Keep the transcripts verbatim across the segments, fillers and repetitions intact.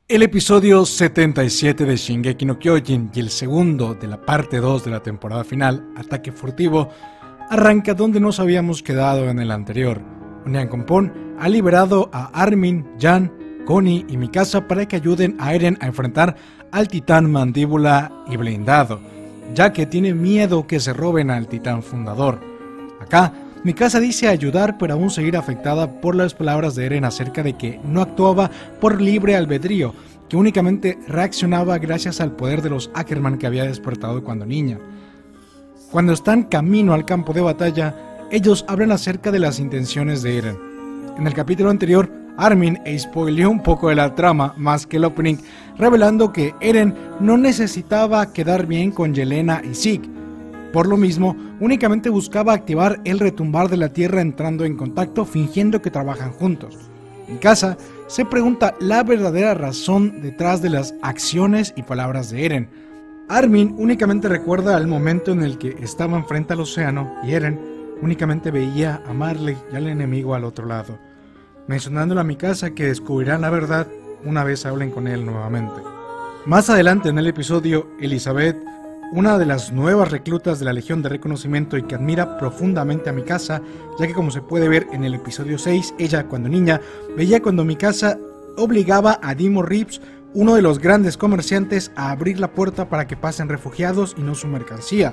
El episodio setenta y siete de Shingeki no Kyojin y el segundo de la parte dos de la temporada final, Ataque Furtivo, arranca donde nos habíamos quedado en el anterior. Onyankopon ha liberado a Armin, Jan, Connie y Mikasa para que ayuden a Eren a enfrentar al titán mandíbula y blindado, ya que tiene miedo que se roben al titán fundador. Acá, Mikasa dice ayudar, pero aún seguir afectada por las palabras de Eren acerca de que no actuaba por libre albedrío, que únicamente reaccionaba gracias al poder de los Ackerman que había despertado cuando niña. Cuando están camino al campo de batalla, ellos hablan acerca de las intenciones de Eren. En el capítulo anterior, Armin spoileó un poco de la trama más que el opening, revelando que Eren no necesitaba quedar bien con Yelena y Zeke. Por lo mismo, únicamente buscaba activar el retumbar de la tierra entrando en contacto fingiendo que trabajan juntos. Mikasa se pregunta la verdadera razón detrás de las acciones y palabras de Eren. Armin únicamente recuerda el momento en el que estaban frente al océano y Eren únicamente veía a Marley y al enemigo al otro lado, mencionándole a Mikasa que descubrirán la verdad una vez hablen con él nuevamente. Más adelante en el episodio, Elizabeth, una de las nuevas reclutas de la Legión de Reconocimiento y que admira profundamente a Mikasa, ya que como se puede ver en el episodio seis, ella cuando niña veía cuando Mikasa obligaba a Dimo Reeves, uno de los grandes comerciantes, a abrir la puerta para que pasen refugiados y no su mercancía.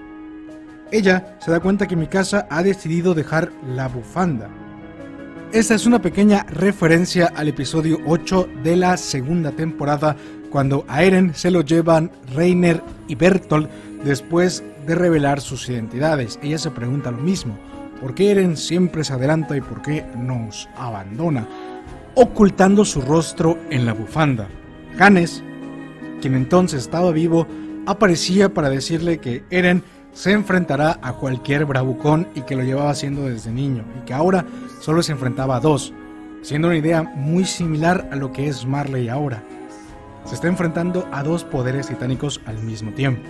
Ella se da cuenta que Mikasa ha decidido dejar la bufanda. Esta es una pequeña referencia al episodio ocho de la segunda temporada, cuando a Eren se lo llevan Reiner y Bertolt después de revelar sus identidades. Ella se pregunta lo mismo: ¿por qué Eren siempre se adelanta y por qué nos abandona? Ocultando su rostro en la bufanda. Hannes, quien entonces estaba vivo, aparecía para decirle que Eren se enfrentará a cualquier bravucón y que lo llevaba haciendo desde niño, y que ahora solo se enfrentaba a dos, siendo una idea muy similar a lo que es Marley ahora. Se está enfrentando a dos poderes titánicos al mismo tiempo.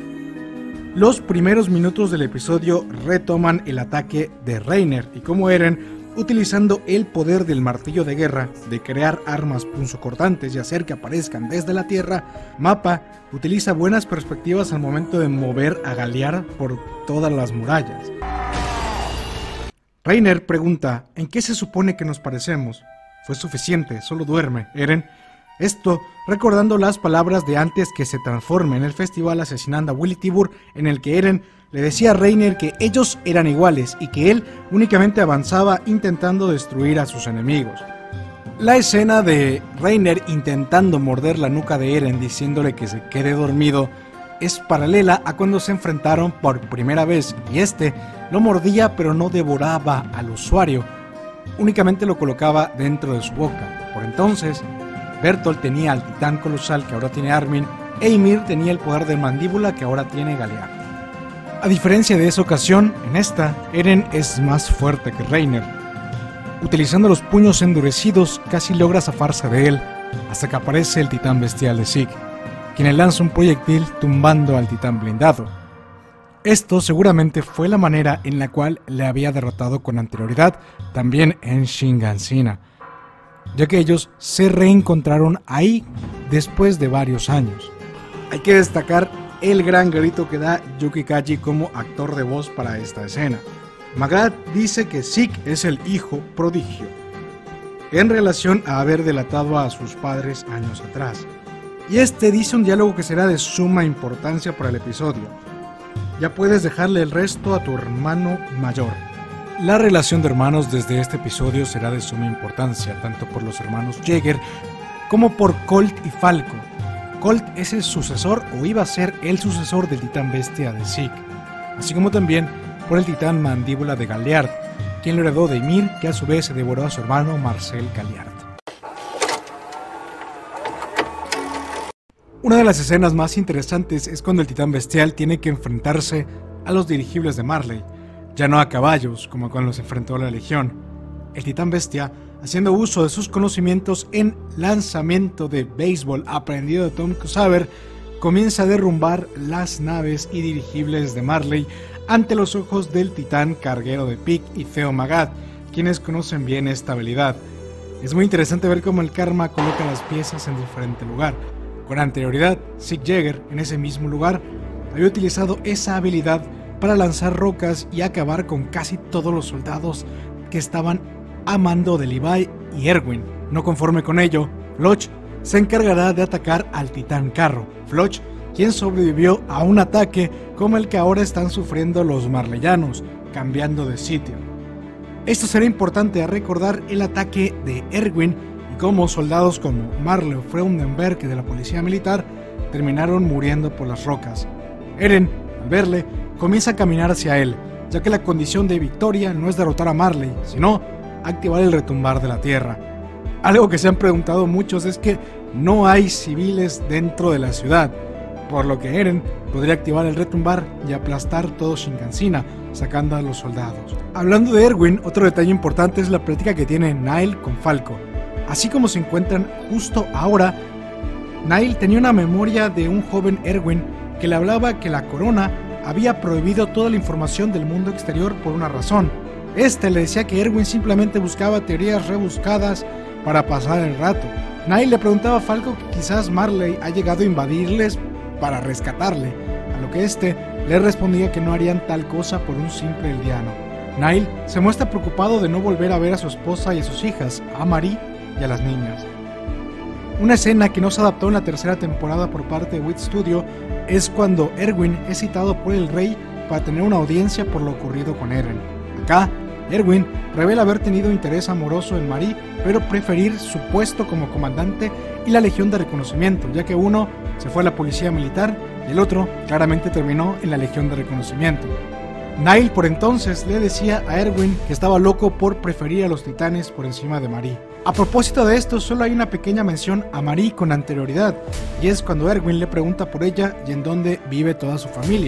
Los primeros minutos del episodio retoman el ataque de Reiner y cómo Eren, utilizando el poder del martillo de guerra, de crear armas punzocortantes y hacer que aparezcan desde la tierra, Mappa utiliza buenas perspectivas al momento de mover a Galliard por todas las murallas. Reiner pregunta: ¿en qué se supone que nos parecemos? Fue suficiente, solo duerme, Eren. Esto recordando las palabras de antes que se transforme en el festival asesinando a Willy Tibur, en el que Eren le decía a Reiner que ellos eran iguales y que él únicamente avanzaba intentando destruir a sus enemigos. La escena de Reiner intentando morder la nuca de Eren diciéndole que se quede dormido es paralela a cuando se enfrentaron por primera vez y este lo mordía pero no devoraba al usuario, únicamente lo colocaba dentro de su boca. Por entonces, Bertolt tenía al titán colosal que ahora tiene Armin, e Ymir tenía el poder de mandíbula que ahora tiene Galliard. A diferencia de esa ocasión, en esta, Eren es más fuerte que Reiner. Utilizando los puños endurecidos, casi logra zafarse de él, hasta que aparece el titán bestial de Zeke, quien le lanza un proyectil tumbando al titán blindado. Esto seguramente fue la manera en la cual le había derrotado con anterioridad también en Shingansina, ya que ellos se reencontraron ahí después de varios años. Hay que destacar el gran grito que da Yuki Kaji como actor de voz para esta escena. Magrat dice que Zeke es el hijo prodigio, en relación a haber delatado a sus padres años atrás. Y este dice un diálogo que será de suma importancia para el episodio: ya puedes dejarle el resto a tu hermano mayor. La relación de hermanos desde este episodio será de suma importancia, tanto por los hermanos Jäger como por Colt y Falco. Colt es el sucesor o iba a ser el sucesor del titán bestia de Zeke, así como también por el titán mandíbula de Galliard, quien lo heredó de Ymir, que a su vez se devoró a su hermano Marcel Galliard. Una de las escenas más interesantes es cuando el titán bestial tiene que enfrentarse a los dirigibles de Marley, ya no a caballos como cuando se enfrentó a la Legión. El titán bestia, haciendo uso de sus conocimientos en lanzamiento de béisbol aprendido de Tom Saber, comienza a derrumbar las naves y dirigibles de Marley ante los ojos del titán carguero de Pik y Theo Magat, quienes conocen bien esta habilidad. Es muy interesante ver cómo el karma coloca las piezas en diferente lugar. Con anterioridad, Zeke Yeager, en ese mismo lugar, había utilizado esa habilidad para lanzar rocas y acabar con casi todos los soldados que estaban a mando de Levi y Erwin. No conforme con ello, Floch se encargará de atacar al titán carro. Floch, quien sobrevivió a un ataque como el que ahora están sufriendo los marleyanos, cambiando de sitio. Esto será importante a recordar el ataque de Erwin y cómo soldados como Marlew Freudenberg de la policía militar terminaron muriendo por las rocas. Eren, al verle, comienza a caminar hacia él, ya que la condición de victoria no es derrotar a Marley, sino activar el retumbar de la tierra. Algo que se han preguntado muchos es que no hay civiles dentro de la ciudad, por lo que Eren podría activar el retumbar y aplastar todo Shinkansina, sacando a los soldados. Hablando de Erwin, otro detalle importante es la plática que tiene Nile con Falco. Así como se encuentran justo ahora, Nile tenía una memoria de un joven Erwin que le hablaba que la corona había prohibido toda la información del mundo exterior por una razón. Este le decía que Erwin simplemente buscaba teorías rebuscadas para pasar el rato. Nile le preguntaba a Falco que quizás Marley ha llegado a invadirles para rescatarle, a lo que este le respondía que no harían tal cosa por un simple eldiano. Nile se muestra preocupado de no volver a ver a su esposa y a sus hijas, a Marie y a las niñas. Una escena que no se adaptó en la tercera temporada por parte de Wit Studio es cuando Erwin es citado por el rey para tener una audiencia por lo ocurrido con Eren. Acá, Erwin revela haber tenido interés amoroso en Marie, pero preferir su puesto como comandante y la Legión de Reconocimiento, ya que uno se fue a la policía militar y el otro claramente terminó en la Legión de Reconocimiento. Nile por entonces le decía a Erwin que estaba loco por preferir a los titanes por encima de Marie. A propósito de esto, solo hay una pequeña mención a Marie con anterioridad, y es cuando Erwin le pregunta por ella y en dónde vive toda su familia.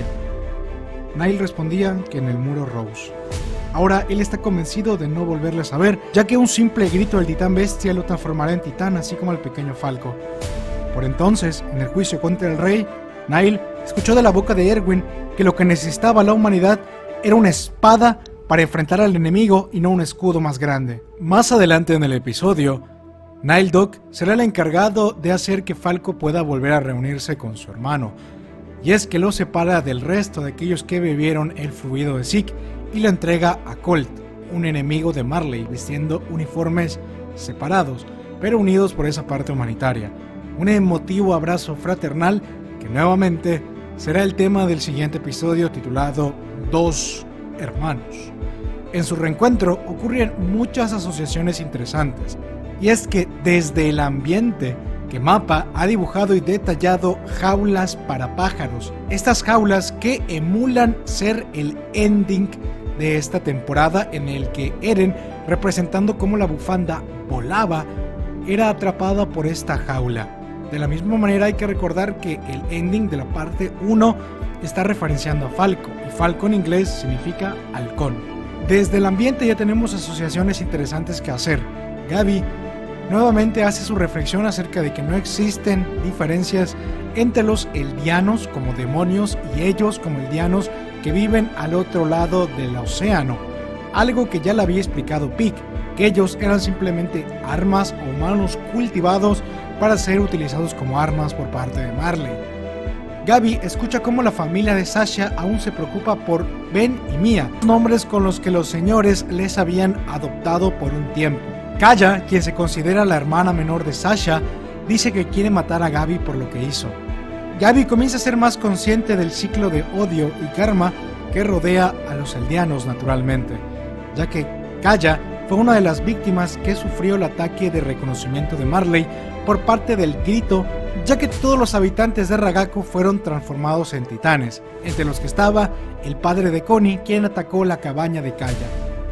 Nile respondía que en el muro Rose. Ahora él está convencido de no volverle a saber, ya que un simple grito del titán bestia lo transformará en titán, así como al pequeño Falco. Por entonces, en el juicio contra el rey, Nile escuchó de la boca de Erwin que lo que necesitaba la humanidad era una espada para enfrentar al enemigo y no un escudo más grande. Más adelante en el episodio, Nile Dog será el encargado de hacer que Falco pueda volver a reunirse con su hermano, y es que lo separa del resto de aquellos que bebieron el fluido de Zeke y lo entrega a Colt, un enemigo de Marley, vistiendo uniformes separados, pero unidos por esa parte humanitaria. Un emotivo abrazo fraternal que nuevamente será el tema del siguiente episodio titulado Dos Hermanos. En su reencuentro ocurren muchas asociaciones interesantes, y es que desde el ambiente que Mappa ha dibujado y detallado jaulas para pájaros, estas jaulas que emulan ser el ending de esta temporada, en el que Eren, representando cómo la bufanda volaba, era atrapada por esta jaula. De la misma manera hay que recordar que el ending de la parte uno está referenciando a Falco, y Falco en inglés significa halcón. Desde el ambiente ya tenemos asociaciones interesantes que hacer. Gabi nuevamente hace su reflexión acerca de que no existen diferencias entre los eldianos como demonios y ellos como eldianos que viven al otro lado del océano, algo que ya le había explicado Pieck, que ellos eran simplemente armas o humanos cultivados para ser utilizados como armas por parte de Marley. Gabi escucha cómo la familia de Sasha aún se preocupa por Ben y Mia, nombres con los que los señores les habían adoptado por un tiempo. Kaya, quien se considera la hermana menor de Sasha, dice que quiere matar a Gabi por lo que hizo. Gabi comienza a ser más consciente del ciclo de odio y karma que rodea a los eldianos naturalmente, ya que Kaya fue una de las víctimas que sufrió el ataque de reconocimiento de Marley por parte del grito, ya que todos los habitantes de Ragaku fueron transformados en titanes, entre los que estaba el padre de Connie, quien atacó la cabaña de Kaya.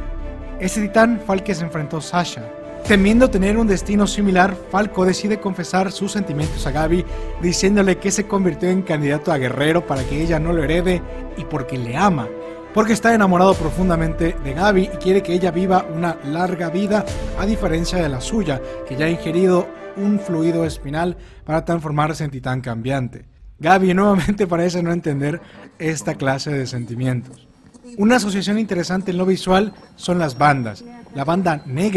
Ese titán fue al que se enfrentó Sasha. Temiendo tener un destino similar, Falco decide confesar sus sentimientos a Gabi, diciéndole que se convirtió en candidato a guerrero para que ella no lo herede y porque le ama, porque está enamorado profundamente de Gabi y quiere que ella viva una larga vida, a diferencia de la suya, que ya ha ingerido un fluido espinal para transformarse en titán cambiante. Gabi nuevamente parece no entender esta clase de sentimientos. Una asociación interesante en lo visual son las bandas. La banda negra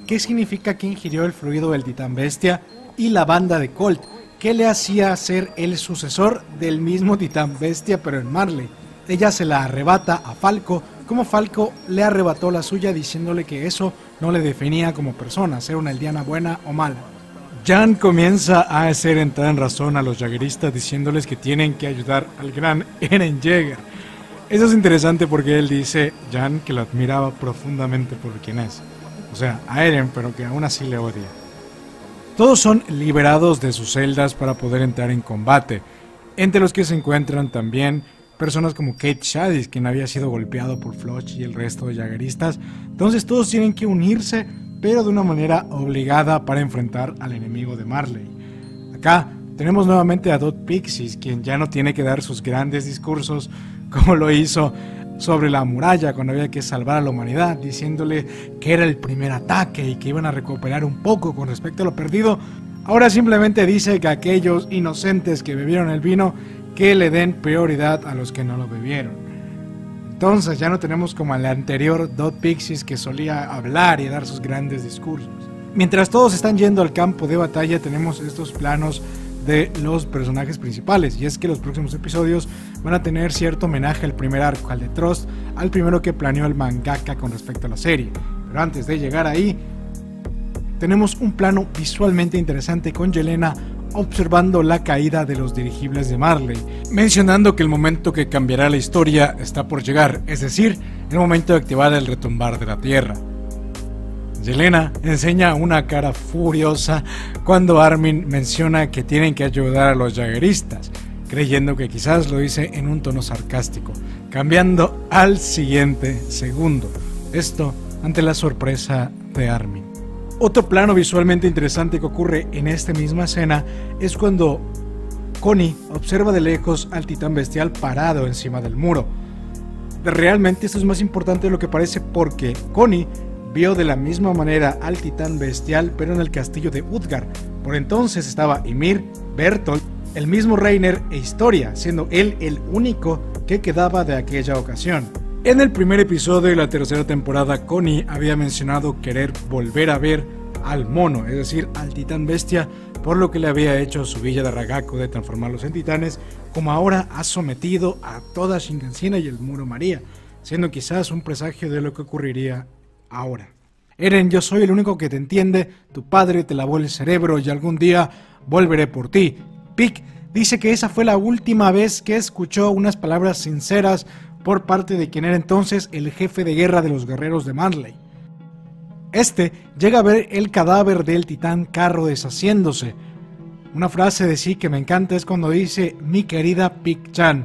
qué significa que ingirió el fluido del Titán Bestia y la banda de Colt, que le hacía ser el sucesor del mismo Titán Bestia pero en Marley. Ella se la arrebata a Falco, como Falco le arrebató la suya diciéndole que eso no le definía como persona, ser una aldeana buena o mala. Jan comienza a hacer entrar en razón a los Jaegeristas diciéndoles que tienen que ayudar al gran Eren Yeager. Eso es interesante porque él dice, Jan, que lo admiraba profundamente por quien es. O sea, a Eren, pero que aún así le odia. Todos son liberados de sus celdas para poder entrar en combate, entre los que se encuentran también personas como Cait Shadis, quien había sido golpeado por Floch y el resto de Jaegeristas. Entonces todos tienen que unirse, pero de una manera obligada para enfrentar al enemigo de Marley. Acá tenemos nuevamente a Dot Pixies, quien ya no tiene que dar sus grandes discursos como lo hizo sobre la muralla cuando había que salvar a la humanidad, diciéndole que era el primer ataque y que iban a recuperar un poco con respecto a lo perdido. Ahora simplemente dice que aquellos inocentes que bebieron el vino, que le den prioridad a los que no lo bebieron. Entonces ya no tenemos como al anterior Dot Pixies que solía hablar y dar sus grandes discursos. Mientras todos están yendo al campo de batalla, tenemos estos planos de los personajes principales, y es que los próximos episodios van a tener cierto homenaje al primer arco, al de Trust, al primero que planeó el mangaka con respecto a la serie. Pero antes de llegar ahí, tenemos un plano visualmente interesante con Yelena observando la caída de los dirigibles de Marley, mencionando que el momento que cambiará la historia está por llegar, es decir, el momento de activar el retumbar de la tierra. Yelena enseña una cara furiosa cuando Armin menciona que tienen que ayudar a los Jaegeristas, creyendo que quizás lo dice en un tono sarcástico, cambiando al siguiente segundo. Esto ante la sorpresa de Armin. Otro plano visualmente interesante que ocurre en esta misma escena es cuando Connie observa de lejos al Titán Bestial parado encima del muro. Realmente esto es más importante de lo que parece porque Connie vio de la misma manera al Titán Bestial pero en el castillo de Utgard. Por entonces estaba Ymir, Bertolt, el mismo Reiner e Historia, siendo él el único que quedaba de aquella ocasión. En el primer episodio de la tercera temporada, Connie había mencionado querer volver a ver al mono, es decir, al Titán Bestia, por lo que le había hecho su villa de Ragaku de transformarlos en titanes, como ahora ha sometido a toda Shingansina y el Muro María, siendo quizás un presagio de lo que ocurriría ahora. Eren, yo soy el único que te entiende, tu padre te lavó el cerebro y algún día volveré por ti. Pieck dice que esa fue la última vez que escuchó unas palabras sinceras por parte de quien era entonces el jefe de guerra de los guerreros de Marley. Este llega a ver el cadáver del titán Carro deshaciéndose. Una frase de sí que me encanta es cuando dice mi querida Pieck-chan.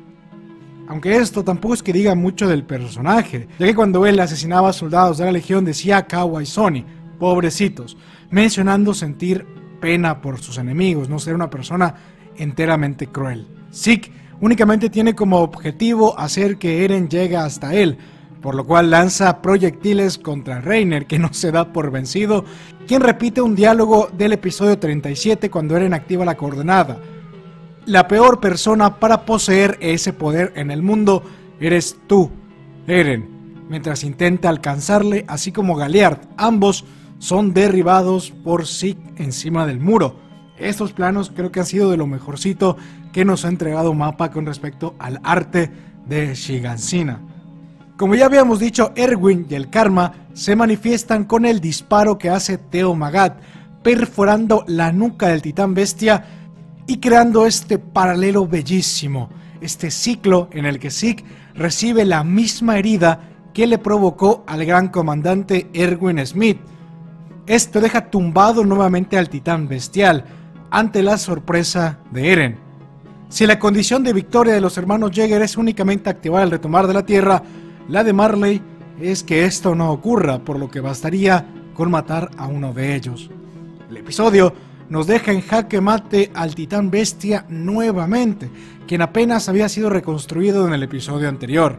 Aunque esto tampoco es que diga mucho del personaje, ya que cuando él asesinaba a soldados de la legión decía Kawa y Sony, pobrecitos, mencionando sentir pena por sus enemigos, no ser una persona enteramente cruel. Zeke únicamente tiene como objetivo hacer que Eren llegue hasta él, por lo cual lanza proyectiles contra Reiner, que no se da por vencido, quien repite un diálogo del episodio treinta y siete cuando Eren activa la coordenada. La peor persona para poseer ese poder en el mundo eres tú, Eren, mientras intenta alcanzarle, así como Galliard. Ambos son derribados por Zeke encima del muro. Estos planos creo que han sido de lo mejorcito que nos ha entregado Mappa con respecto al arte de Shingansina. Como ya habíamos dicho, Erwin y el Karma se manifiestan con el disparo que hace Teo Magat, perforando la nuca del Titán Bestia y creando este paralelo bellísimo, este ciclo en el que Zeke recibe la misma herida que le provocó al gran comandante Erwin Smith. Esto deja tumbado nuevamente al Titán Bestial, ante la sorpresa de Eren. Si la condición de victoria de los hermanos Yeager es únicamente activar el retomar de la tierra, la de Marley es que esto no ocurra, por lo que bastaría con matar a uno de ellos. El episodio nos deja en jaque mate al Titán Bestia nuevamente, quien apenas había sido reconstruido en el episodio anterior.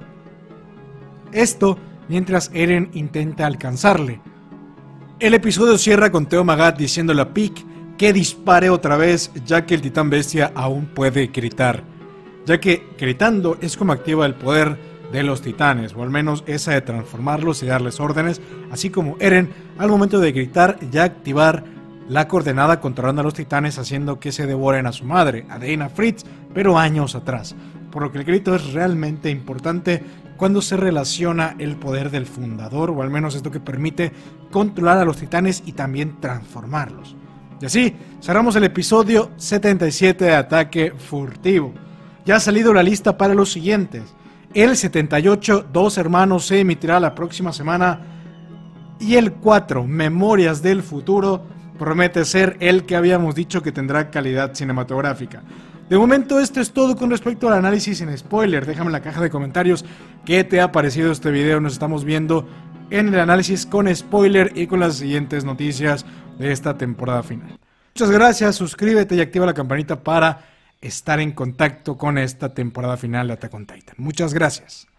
Esto mientras Eren intenta alcanzarle. El episodio cierra con Teo Magat diciéndole a Pieck que dispare otra vez, ya que el Titán Bestia aún puede gritar, ya que gritando es como activa el poder de los titanes, o al menos esa de transformarlos y darles órdenes, así como Eren al momento de gritar y activar la coordenada controlando a los titanes, haciendo que se devoren a su madre, a Dana Fritz, pero años atrás. Por lo que el grito es realmente importante cuando se relaciona el poder del fundador, o al menos es lo que permite controlar a los titanes y también transformarlos. Y así cerramos el episodio setenta y siete de Ataque Furtivo. Ya ha salido la lista para los siguientes. El setenta y ocho, Dos Hermanos, se emitirá la próxima semana. Y el cuatro, Memorias del Futuro, promete ser el que habíamos dicho que tendrá calidad cinematográfica. De momento esto es todo con respecto al análisis sin spoiler. Déjame en la caja de comentarios qué te ha parecido este video. Nos estamos viendo en el análisis con spoiler y con las siguientes noticias de esta temporada final. Muchas gracias, suscríbete y activa la campanita para estar en contacto con esta temporada final de Attack on Titan. Muchas gracias.